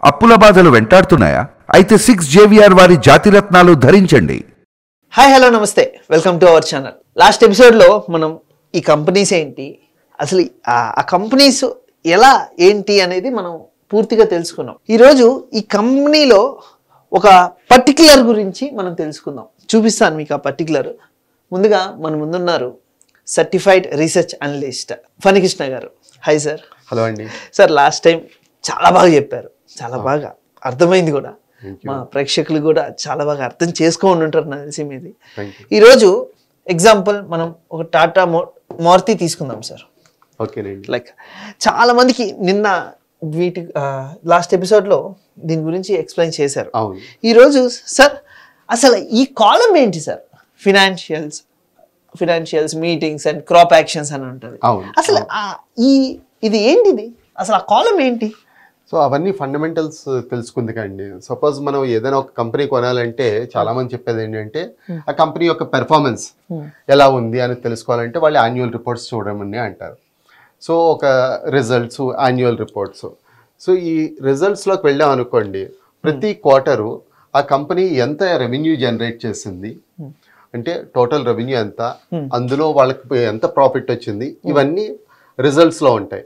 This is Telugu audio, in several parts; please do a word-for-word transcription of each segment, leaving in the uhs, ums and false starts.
అప్పుల బాధలు వెంటాడుతున్నాయా? అయితే సిక్స్ జేవిఆర్ వారి జాతిరత్నాలు ధరించండి. హాయ్ హలో నమస్తే, welcome to our channel. Last ఎపిసోడ్లో మనం ఈ కంపెనీస్ ఏంటి, అసలు ఆ కంపెనీస్ ఎలా ఏంటి అనేది మనం పూర్తిగా తెలుసుకున్నాం. ఈరోజు ఈ కంపెనీలో ఒక పర్టిక్యులర్ గురించి మనం తెలుసుకుందాం. చూపిస్తాను మీకు ఆ పర్టిక్యులర్. ముందుగా మన ముందున్నారు సర్టిఫైడ్ రీసెర్చ్ అనలిస్ట్ ఫణికృష్ణ గారు. Hi sir. హలో అండి. సార్, లాస్ట్ టైం చాలా బాగా చెప్పారు, చాలా బాగా అర్థమైంది కూడా. మా ప్రేక్షకులు కూడా చాలా బాగా అర్థం చేసుకోండి ఉంటారు నాకు తెలిసి మీది. ఈరోజు ఎగ్జాంపుల్ మనం ఒక టాటా మో మారుతి తీసుకుందాం సార్. ఓకేనండి. లైక్ చాలా మందికి నిన్న వీటి లాస్ట్ ఎపిసోడ్లో దీని గురించి ఎక్స్ప్లెయిన్ చేశారు. ఈరోజు సార్ అసలు ఈ కాలం ఏంటి sir? Financials financials meetings and corp actions అని ఉంటుంది. అసలు ఈ ఇది ఏంటిది, అసలు ఆ కాలం ఏంటి? సో అవన్నీ ఫండమెంటల్స్ తెలుసుకుంది కండి. సపోజ్ మనం ఏదైనా ఒక కంపెనీ కొనాలంటే చాలా మంది చెప్పేది ఏంటంటే ఆ కంపెనీ యొక్క పెర్ఫార్మెన్స్ ఎలా ఉంది అని తెలుసుకోవాలంటే వాళ్ళు యాన్యువల్ రిపోర్ట్స్ చూడమని అంటారు. సో ఒక రిజల్ట్స్, యాన్యువల్ రిపోర్ట్స్. సో ఈ రిజల్ట్స్లోకి వెళ్ళాం అనుకోండి, ప్రతి క్వార్టరు ఆ కంపెనీ ఎంత రెవెన్యూ జనరేట్ చేసింది, అంటే టోటల్ రెవెన్యూ ఎంత, అందులో వాళ్ళకి ఎంత ప్రాఫిట్ వచ్చింది, ఇవన్నీ రిజల్ట్స్లో ఉంటాయి.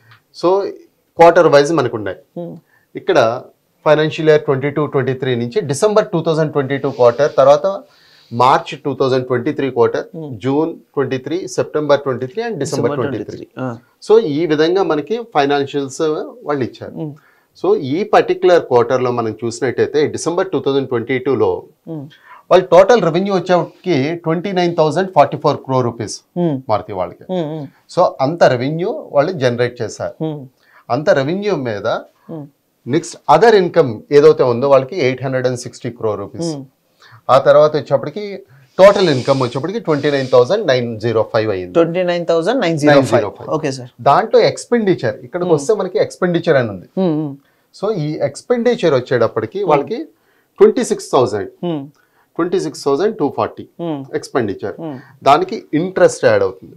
సో క్వార్టర్ వైజ్ మనకు ఉన్నాయి. ఇక్కడ financial year twenty two twenty three నుంచి December two thousand twenty two quarter, తర్వాత March two thousand twenty three quarter, June twenty three, September twenty three and December twenty three. So ఈ విధంగా మనకి ఫైనాన్షియల్స్ వాళ్ళు ఇచ్చారు. సో ఈ పర్టికులర్ క్వార్టర్లో మనం చూసినట్టయితే డిసెంబర్ టూ థౌజండ్ ట్వంటీ టూలో వాళ్ళు టోటల్ రెవెన్యూ వచ్చేకి twenty nine thousand forty four crore rupees Maruti వాళ్ళకి. సో అంత రెవెన్యూ వాళ్ళు జనరేట్ చేశారు. అంత రెవెన్యూ మీద నెక్స్ట్ అదర్ ఇన్కమ్ ఏదైతే ఉందో వాళ్ళకి eight hundred and sixty crore rupees. ఆ తర్వాత వచ్చేప్పటికి టోటల్ ఇన్కమ్ వచ్చేప్పటికి twenty nine thousand nine zero five అయింది. Twenty nine thousand nine zero five. Okay sir. దాంట్లో ఎక్స్పెండిచర్ ఇక్కడికి వస్తే మనకి ఎక్స్పెండిచర్ అని ఉంది. సో ఈ ఎక్స్పెండిచర్ వచ్చేటప్పటికి వాళ్ళకి twenty six thousand twenty six thousand two forty expenditure. దానికి ఇంట్రెస్ట్ యాడ్ అవుతుంది.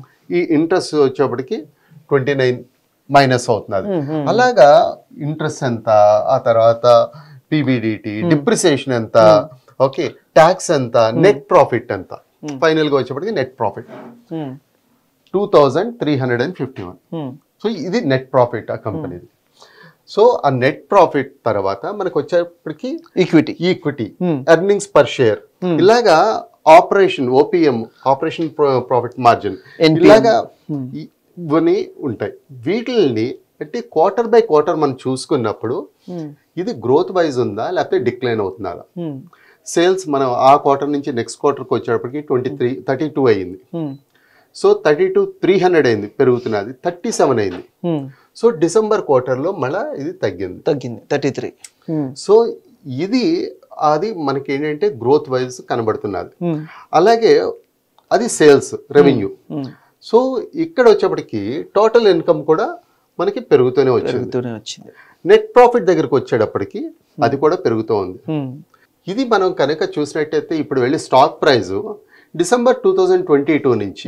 ఈ ఇంట్రెస్ట్ వచ్చేప్పటికి ట్వంటీ నైన్ మైనస్ అవుతుంది. అలాగా ఇంట్రెస్ట్ ఎంత, ఆ తర్వాత పీబీడిటీ, డిప్రిసియేషన్ ఎంత, ఓకే, ట్యాక్స్ ఎంత, నెట్ ప్రాఫిట్ ఎంత, ఫైనల్ గా వచ్చేప్పటికి net profit two thousand three hundred and fifty one. So ఇది నెట్ ప్రాఫిట్ ఆ కంపెనీది. సో ఆ నెట్ ప్రాఫిట్ తర్వాత మనకు వచ్చేప్పటికి equity equity earnings per share, ఇలాగా operation OPM, operation profit margin, ఇలాగా ఇవన్నీ ఉంటాయి. వీటిని అంటే క్వార్టర్ బై క్వార్టర్ మనం చూసుకున్నప్పుడు ఇది గ్రోత్ వైజ్ ఉందా లేకపోతే డిక్లైన్ అవుతుందా. సేల్స్ మనం ఆ క్వార్టర్ నుంచి నెక్స్ట్ క్వార్టర్కి వచ్చేటప్పటికి ట్వంటీ త్రీ థర్టీ టూ అయింది. So thirty two three hundred అయింది, పెరుగుతున్నది థర్టీ సెవెన్ అయింది. సో డిసెంబర్ క్వార్టర్లో మళ్ళీ ఇది తగ్గింది తగ్గింది థర్టీ త్రీ. సో ఇది అది మనకి ఏంటంటే గ్రోత్ వైజ్ కనబడుతున్నది. అలాగే అది సేల్స్ రెవెన్యూ. సో ఇక్కడ వచ్చేప్పటికి టోటల్ ఇన్కమ్ కూడా మనకి పెరుగుతూనే వచ్చింది. నెట్ ప్రాఫిట్ దగ్గరకు వచ్చేటప్పటికి అది కూడా పెరుగుతూ ఉంది. ఇది మనం కనుక చూసినట్టయితే ఇప్పుడు వెళ్ళి stock price December two thousand twenty two నుంచి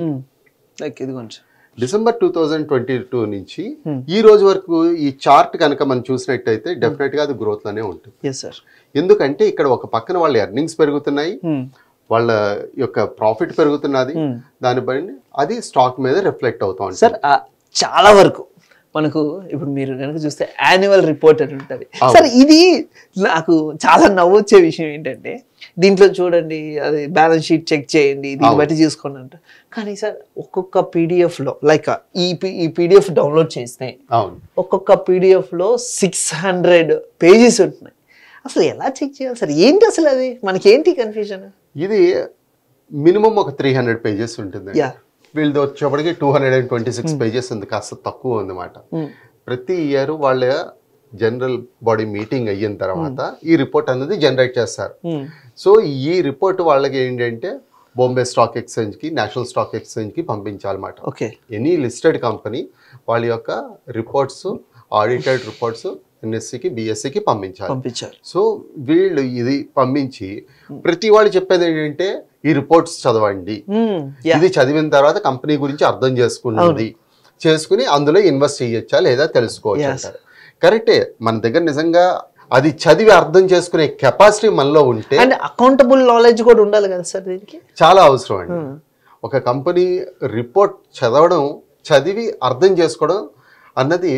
December two thousand twenty two నుంచి ఈ రోజు వరకు ఈ చార్ట్ కనుక మనం చూసినట్టయితే డెఫినెట్ గా అది గ్రోత్ లోనే ఉంటుంది. ఎందుకంటే ఇక్కడ ఒక పక్కన వాళ్ళ ఎర్నింగ్స్ పెరుగుతున్నాయి, వాళ్ళ యొక్క ప్రాఫిట్ పెరుగుతున్నది, దాని బట్టి అది స్టాక్ మీద రిఫ్లెక్ట్ అవుతా ఉంటుంది. సార్ చాలా వరకు మనకు ఇప్పుడు మీరు కనుక చూస్తే యాన్యువల్ రిపోర్ట్ అని ఉంటుంది సార్. ఇది నాకు చాలా నవ్వొచ్చే విషయం ఏంటంటే దీంట్లో చూడండి, అది బ్యాలెన్స్ షీట్ చెక్ చేయండి, దీన్ని బట్టి చూసుకోండి అంట. కానీ సార్ ఒక్కొక్క పీడిఎఫ్ లో లైక్ ఈ ఈ పీడిఎఫ్ డౌన్లోడ్ చేస్తే ఒక్కొక్క పీడిఎఫ్ లో సిక్స్ హండ్రెడ్ పేజెస్ ఉంటున్నాయి. అసలు ఎలా చెక్ చేయాలి సార్? ఏంటి అసలు అది? మనకి ఏంటి కన్ఫ్యూజన్? ఇది మినిమం ఒక త్రీ హండ్రెడ్ పేజెస్ ఉంటుంది. వీళ్ళది వచ్చేప్పటికి two hundred and twenty six pages ఉంది, కాస్త తక్కువ ఉందన్నమాట. ప్రతి ఇయర్ వాళ్ళ జనరల్ బాడీ మీటింగ్ అయిన తర్వాత ఈ రిపోర్ట్ అనేది జనరేట్ చేస్తారు. సో ఈ రిపోర్ట్ వాళ్ళకి ఏంటంటే బాంబే స్టాక్ ఎక్స్చేంజ్ కి, నేషనల్ స్టాక్ ఎక్స్చేంజ్ కి పంపించాలన్నమాట. ఓకే, ఎనీ లిస్టెడ్ కంపెనీ వాళ్ళ యొక్క రిపోర్ట్స్, ఆడిటెడ్ రిపోర్ట్స్ ఎన్ఎస్సికి, బిఎస్సికి పంపించాలి. పంపించారు. సో వీళ్ళు ఇది పంపించి ప్రతి వాళ్ళు చెప్పేది ఏంటంటే ఈ రిపోర్ట్స్ చదవండి, ఇది చదివిన తర్వాత కంపెనీ గురించి అర్థం చేసుకున్నది చేసుకుని అందులో ఇన్వెస్ట్ చేయొచ్చా లేదా తెలుసుకోవచ్చు అంటారు. కరెక్టే, మన దగ్గర నిజంగా అది చదివి అర్థం చేసుకునే కెపాసిటీ మనలో ఉంటే, అండ్ అకౌంటబుల్ నాలెడ్జ్ కూడా ఉండాలి కదా సార్ దీనికి. చాలా అవసరం అండి. ఒక కంపెనీ రిపోర్ట్ చదవడం, చదివి అర్థం చేసుకోవడం అన్నది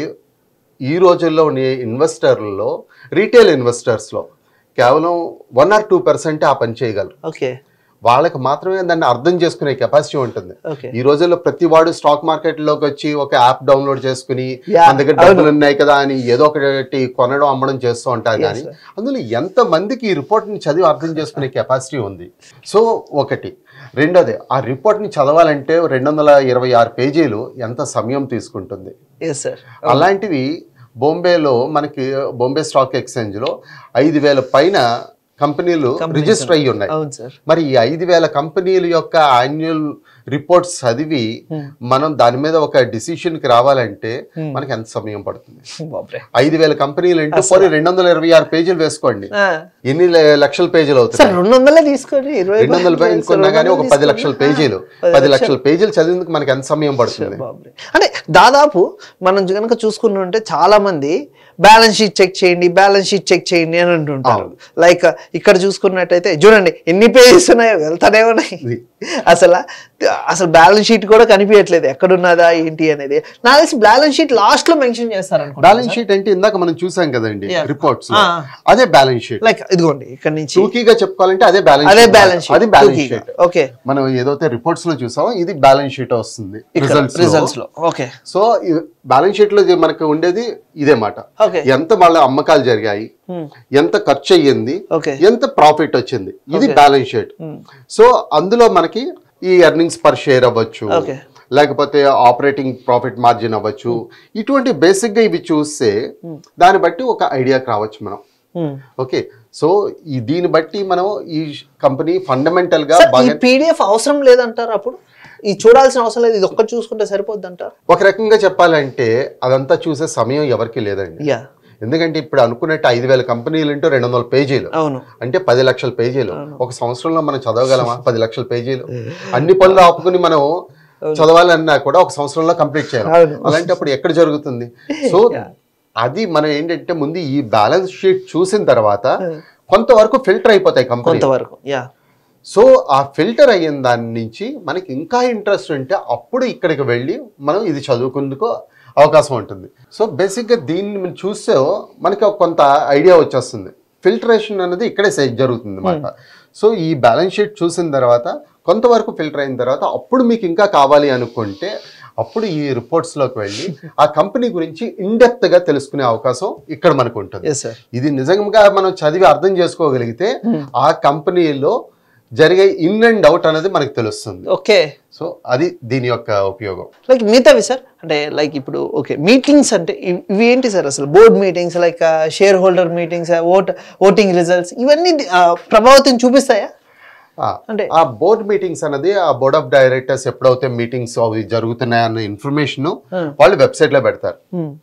ఈ రోజుల్లో ఉండే ఇన్వెస్టర్లలో, రీటైల్ ఇన్వెస్టర్స్లో కేవలం వన్ ఆర్ టూ పర్సెంటే ఆ పని చేయగలరు. ఓకే, వాళ్ళకి మాత్రమే దాన్ని అర్థం చేసుకునే కెపాసిటీ ఉంటుంది. ఓకే, ఈ రోజుల్లో ప్రతి వాడు స్టాక్ మార్కెట్ లోకి వచ్చి ఒక యాప్ డౌన్లోడ్ చేసుకుని మన దగ్గర డబ్బులు ఉన్నాయి కదా అని ఏదో ఒకటి కొనడం అమ్మడం చేస్తూ ఉంటారు. కానీ అందులో ఎంత మందికి ఈ రిపోర్ట్ ని చదివి అర్థం చేసుకునే కెపాసిటీ ఉంది? సో ఒకటి. రెండోది, ఆ రిపోర్ట్ ని చదవాలంటే రెండు వందల ఇరవై ఆరు పేజీలు ఎంత సమయం తీసుకుంటుంది. అలాంటివి బాంబేలో మనకి బాంబే స్టాక్ ఎక్స్చేంజ్ లో ఐదు వేల పైన కంపెనీలు రిజిస్టర్ అయ్యి ఉన్నాయి. మరి ఈ ఐదు వేల కంపెనీల యొక్క యాన్యువల్ రిపోర్ట్స్ చదివి మనం దాని మీద ఒక డిసిషన్ కి రావాలంటే మనకి ఎంత సమయం పడుతుంది? ఐదు వేల కంపెనీలు అంటే పోనీ రెండు వందల ఇరవై ఆరు పేజీలు వేసుకోండి, ఎన్ని లక్షల పేజీలు అవుతాయి? రెండు వందల తీసుకోండి, రెండు వందల అనుకున్నా కానీ ఒక పది లక్షల పేజీలు పది లక్షల పేజీలు చదివేందుకు మనకి ఎంత సమయం పడుతుంది? అంటే దాదాపు మనం కనుక చూసుకుంటుంటే చాలా మంది బ్యాలెన్స్ షీట్ చెక్ చేయండి, బ్యాలెన్స్ షీట్ చెక్ చేయండి అని అంటుంటారు. లైక్ ఇక్కడ చూసుకున్నట్టయితే చూడండి ఎన్ని పేజెస్ ఉన్నాయో వెళ్తానే ఉన్నాయి. అసలు అసలు బ్యాలెన్స్ షీట్ కూడా కనిపించట్లేదు ఎక్కడున్నదా ఏంటి అనేది. నాకు తెలిసి బ్యాలెన్స్ షీట్ లాస్ట్ లో మెన్షన్ చేస్తారు. బ్యాలెన్స్ షీట్ అంటే ఇందాక మనం చూసాం కదండి రిపోర్ట్స్, అదే బ్యాలెన్స్ షీట్. లైక్ ఇదిగోండి ఇక్కడ నుంచి టూకీగా చెప్పుకోవాలంటే అదే బ్యాలెన్స్ అదే బ్యాలెన్స్ అది బ్యాలెన్స్ షీట్. ఓకే, మనం ఏదైతే రిపోర్ట్స్ లో చూసామో ఇది బ్యాలెన్స్ షీట్ వస్తుంది రిజల్ట్స్ లో. ఓకే, సో బ్యాలెన్స్ షీట్ లో మనకు ఉండేది ఇదే మాట. ఎంత వాళ్ళ అమ్మకాలు జరిగాయి, ఎంత ఖర్చు అయ్యింది, ఎంత ప్రాఫిట్ వచ్చింది, ఇది బ్యాలెన్స్ షీట్. సో అందులో మనకి ఈ ఎర్నింగ్స్ పర్ షేర్ అవ్వచ్చు, లేకపోతే ఆపరేటింగ్ ప్రాఫిట్ మార్జిన్ అవ్వచ్చు, ఇటువంటి బేసిక్ గా ఇవి చూస్తే దాన్ని బట్టి ఒక ఐడియాకి రావచ్చు మనం. ఓకే, సో ఈ దీన్ని బట్టి మనం ఈ కంపెనీ ఫండమెంటల్ గా పీడిఎఫ్ అవసరం లేదంటారు, అప్పుడు ఇది చూడాల్సిన అవసరం లేదు, ఇది ఒక్కటి చూసుకుంటే సరిపోద్ది అంటారు? ఒక రకంగా చెప్పాలంటే అదంతా చూసే సమయం ఎవరికి లేదండి. ఎందుకంటే ఇప్పుడు అనుకున్నట్టు ఐదు వేల కంపెనీలు అంటే రెండు వందల పేజీలు అంటే పది లక్షల పేజీలు. ఒక సంవత్సరంలో మనం చదవగలమా పది లక్షల పేజీలు? అన్ని పనులు ఆపుకుని మనం చదవాలన్నా కూడా ఒక సంవత్సరంలో కంప్లీట్ చేయాలి. అలాంటప్పుడు ఎక్కడ జరుగుతుంది? సో అది మనం ఏంటంటే ముందు ఈ బ్యాలెన్స్ షీట్ చూసిన తర్వాత కొంతవరకు ఫిల్టర్ అయిపోతాయి కంపెనీ. సో ఆ ఫిల్టర్ అయిన దాని నుంచి మనకి ఇంకా ఇంట్రెస్ట్ ఉంటే అప్పుడు ఇక్కడికి వెళ్ళి మనం ఇది చదువుకుందుకు అవకాశం ఉంటుంది. సో బేసిక్గా దీన్ని మనం చూస్తే మనకి కొంత ఐడియా వచ్చేస్తుంది. ఫిల్టరేషన్ అనేది ఇక్కడే జరుగుతుంది అన్నమాట. సో ఈ బ్యాలెన్స్ షీట్ చూసిన తర్వాత కొంతవరకు ఫిల్టర్ అయిన తర్వాత అప్పుడు మీకు ఇంకా కావాలి అనుకుంటే అప్పుడు ఈ రిపోర్ట్స్లోకి వెళ్ళి ఆ కంపెనీ గురించి ఇన్డెప్త్ గా తెలుసుకునే అవకాశం ఇక్కడ మనకు ఉంటుంది. ఇది నిజంగా మనం చదివి అర్థం చేసుకోగలిగితే ఆ కంపెనీలో జరిగే ఇన్ అండ్ అవుట్ అనేది మనకు తెలుస్తుంది. ఓకే, సో అది దీని యొక్క ఉపయోగం. లైక్ మిగతావి సార్ అంటే లైక్ ఇప్పుడు ఓకే మీటింగ్స్ అంటే ఇవి ఏంటి సార్? అసలు board meetings, like shareholder meetings, vote voting results, ఇవన్నీ ప్రభావితం చూపిస్తాయా? అంటే ఆ బోర్డ్ మీటింగ్స్ అనేది ఆ బోర్డ్ ఆఫ్ డైరెక్టర్స్ ఎప్పుడైతే మీటింగ్స్ అవి జరుగుతున్నాయన్న ఇన్ఫర్మేషన్ వాళ్ళు వెబ్సైట్ లో పెడతారు.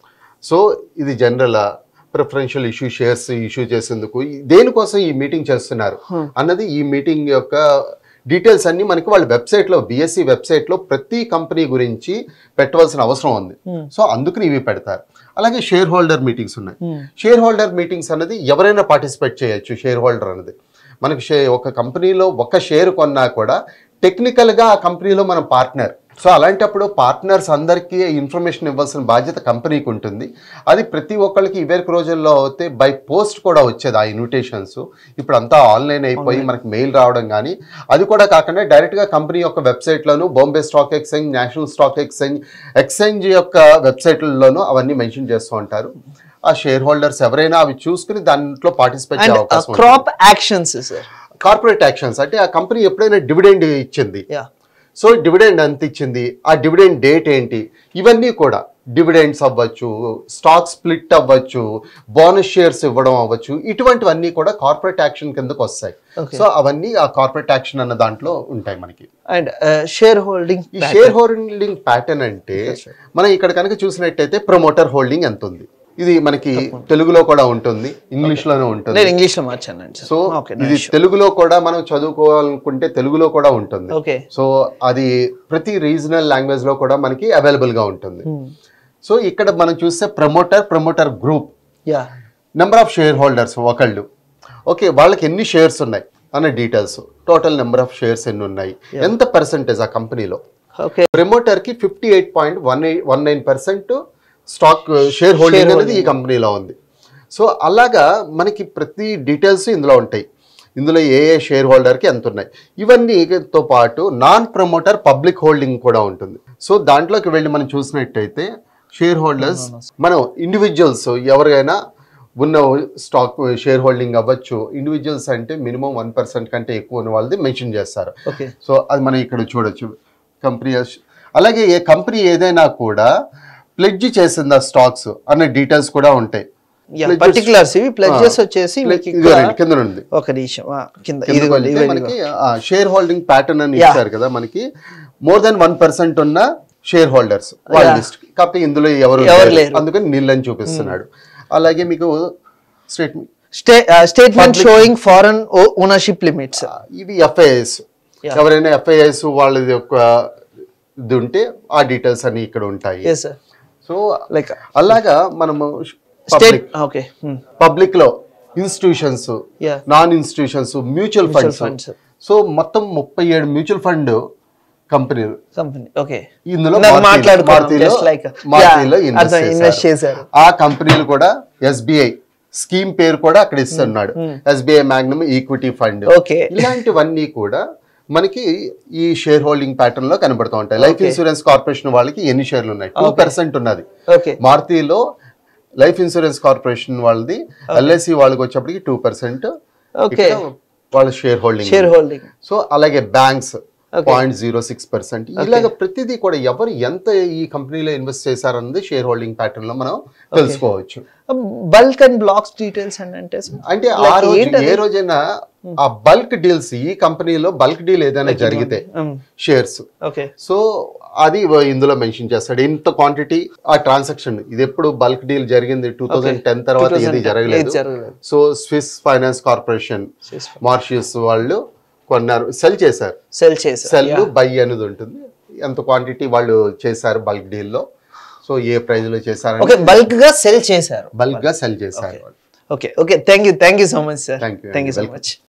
సో ఇది general preferential issue shares issue చేసేందుకు దేనికోసం ఈ మీటింగ్ చేస్తున్నారు అన్నది ఈ మీటింగ్ యొక్క డీటెయిల్స్ అన్ని మనకి వాళ్ళ వెబ్సైట్ లో బిఎస్సి వెబ్సైట్ లో ప్రతి కంపెనీ గురించి పెట్టవలసిన అవసరం ఉంది. సో అందుకని ఇవి పెడతారు. అలాగే షేర్ హోల్డర్ మీటింగ్స్ ఉన్నాయి. షేర్ హోల్డర్ మీటింగ్స్ అనేది ఎవరైనా పార్టిసిపేట్ చేయొచ్చు. షేర్ హోల్డర్ అనేది మనకి షే ఒక కంపెనీలో ఒక షేర్ కొన్నా కూడా టెక్నికల్ గా ఆ కంపెనీలో మనం పార్ట్నర్. సో అలాంటప్పుడు పార్ట్నర్స్ అందరికీ ఇన్ఫర్మేషన్ ఇవ్వాల్సిన బాధ్యత కంపెనీకి ఉంటుంది. అది ప్రతి ఒక్కరికి ఇవరికి రోజుల్లో అయితే బై పోస్ట్ కూడా వచ్చేది ఆ ఇన్విటేషన్స్. ఇప్పుడు అంతా ఆన్లైన్ అయిపోయి మనకి మెయిల్ రావడం, కానీ అది కూడా కాకుండా డైరెక్ట్గా కంపెనీ యొక్క వెబ్సైట్లోను Bombay stock exchange, national stock exchange, exchange యొక్క వెబ్సైట్లలోనూ అవన్నీ మెన్షన్ చేస్తూ ఉంటారు. ఆ షేర్ హోల్డర్స్ ఎవరైనా అవి చూసుకుని దాంట్లో పార్టిసిపేట్ చేసే అవకాశం. క్రాప్ యాక్షన్స్, కార్పొరేట్ యాక్షన్స్ అంటే ఆ కంపెనీ ఎప్పుడైనా డివిడెండ్ ఇచ్చింది, సో డివిడెండ్ ఎంత ఇచ్చింది, ఆ డివిడెండ్ డేట్ ఏంటి, ఇవన్నీ కూడా డివిడెండ్స్ అవ్వచ్చు, స్టాక్ స్ప్లిట్ అవ్వచ్చు, బోనస్ షేర్స్ ఇవ్వడం అవ్వచ్చు, ఇటువంటివన్నీ కూడా కార్పొరేట్ యాక్షన్ కిందకు వస్తాయి. సో అవన్నీ ఆ కార్పొరేట్ యాక్షన్ అన్న దాంట్లో ఉంటాయి మనకి. అండ్ షేర్ హోల్డింగ్, ఈ షేర్ హోల్డింగ్ ప్యాటర్న్ అంటే మనం ఇక్కడ కనుక చూసినట్టయితే ప్రమోటర్ హోల్డింగ్ ఎంత ఉంది, ఇది మనకి తెలుగులో కూడా ఉంటుంది, ఇంగ్లీష్ లోనే ఉంటుంది. ఇంగ్లీష్ లో మార్చాను. సో ఇది తెలుగులో కూడా మనం చదువుకోవాలనుకుంటే తెలుగులో కూడా ఉంటుంది. సో అది ప్రతి రీజనల్ లాంగ్వేజ్ లో కూడా మనకి అవైలబుల్ గా ఉంటుంది. సో ఇక్కడ మనం చూస్తే ప్రమోటర్ ప్రమోటర్ గ్రూప్ యా నెంబర్ ఆఫ్ షేర్ హోల్డర్స్ ఒకళ్ళు, ఓకే వాళ్ళకి ఎన్ని షేర్స్ ఉన్నాయి అనే details, total number of shares ఎన్ని ఉన్నాయి, ఎంత పర్సెంటేజ్ ఆ కంపెనీలో. ఓకే ప్రమోటర్ కి fifty eight point one eight one nine percent stock shareholding అనేది ఈ కంపెనీలో ఉంది. సో అలాగా మనకి ప్రతి డీటెయిల్స్ ఇందులో ఉంటాయి. ఇందులో ఏ ఏ షేర్ హోల్డర్కి ఎంత ఉన్నాయి ఇవన్నీతో పాటు నాన్ ప్రమోటర్ పబ్లిక్ హోల్డింగ్ కూడా ఉంటుంది. సో దాంట్లోకి వెళ్ళి మనం చూసినట్టయితే షేర్ హోల్డర్స్ మనం ఇండివిజువల్స్ ఎవరైనా ఉన్న స్టాక్ షేర్ హోల్డింగ్ అవ్వచ్చు. ఇండివిజువల్స్ అంటే మినిమం వన్ పర్సెంట్ కంటే ఎక్కువ ఉన్న వాళ్ళది మెన్షన్ చేస్తారు. సో అది మనం ఇక్కడ చూడొచ్చు. కంపెనీ అలాగే ఏ కంపెనీ ఏదైనా కూడా ప్లెడ్జ్ చేసింది ఆ స్టాక్స్ అనే డీటెయిల్స్ కూడా ఉంటాయి. పర్టికులర్స్ ఇవి ప్లెడ్జెస్ వచ్చేసి కింద ఉంది ఒక నిమిషం కింద మనకి షేర్ హోల్డింగ్ ప్యాటర్న్ అని ఇచ్చారు కదా. మనకి మోర్ దెన్ వన్ పర్సెంట్ ఉన్న షేర్ హోల్డర్స్ వాళ్ళ లిస్ట్, కాకపోతే ఇందులో ఎవరు లేరు అందుకని నీళ్ళని చూపిస్తున్నాడు. అలాగే మీకు statement statement showing foreign ownership limits, ఇవి ఎఫ్ఐఎస్ ఎవరైనా ఎఫ్ఐఎస్ వాళ్ళది యొక్క ఇది ఉంటే ఆ డీటెయిల్స్ అన్ని ఇక్కడ ఉంటాయి. సో లైక్ అలాగా మనము పబ్లిక్ లో institutions, non institutions, mutual funds, so మొత్తం ముప్పై ఏడు మ్యూచువల్ ఫండ్ కంపెనీలు ఇందులో ఇన్వెస్ట్ చేశారు. ఆ కంపెనీలు కూడా ఎస్బీఐ స్కీమ్ పేరు కూడా అక్కడ ఇస్తున్నాడు, ఎస్బీఐ మ్యాగ్నమ్ ఈక్విటీ ఫండ్. ఇలాంటివన్నీ కూడా మనకి ఈ షేర్ హోల్డింగ్ ప్యాటర్న్ లో కనబడుతూ ఉంటాయి. లైఫ్ ఇన్సూరెన్స్ కార్పొరేషన్ వాళ్ళకి ఎన్ని షేర్లు ఉన్నాయి, టూ పర్సెంట్ ఉన్నది. మారుతిలో లైఫ్ ఇన్సూరెన్స్ కార్పొరేషన్ వాళ్ళది, ఎల్ఐసి వాళ్ళకి వచ్చేప్పటికి టూ పర్సెంట్ వాళ్ళ shareholding shareholding so అలాగే banks point zero six percent. ఇలాగ ప్రతిదీ కూడా ఎవరు ఎంత ఈ కంపెనీలో ఇన్వెస్ట్ చేశారన్నది షేర్ హోల్డింగ్ ప్యాటర్న్ లో మనం తెలుసుకోవచ్చు. బల్క్ అండ్ బ్లాక్స్ డీటెయిల్స్ అంటే అంటే ఆ రోజు ఏ రోజైనా ఆ బల్క్ డీల్స్ ఈ కంపెనీలో బల్క్ డీల్ ఏదైనా జరిగితే షేర్స్, సో అది ఇందులో మెన్షన్ చేస్తాడు. ఇంత క్వాంటిటీ ఆ ట్రాన్సాక్షన్, ఇది ఎప్పుడు బల్క్ డీల్ జరిగింది టూ థౌజండ్ టెన్ తర్వాత ఇది జరగలేదు. So Swiss finance corporation Mauritius వాళ్ళు కొన్నారు, సెల్ చేశారు, సెల్ చేశారు సెల్ బై అనేది ఉంటుంది. ఎంత క్వాంటిటీ వాళ్ళు చేశారు బల్క్ డీల్ లో, సో ఏ ప్రైస్ లో చేశారు, బల్క్ గా సెల్ చేశారు బల్క్ గా సెల్ చేశారు. Okay okay thank you thank you so much sir. Thank you thank you so much.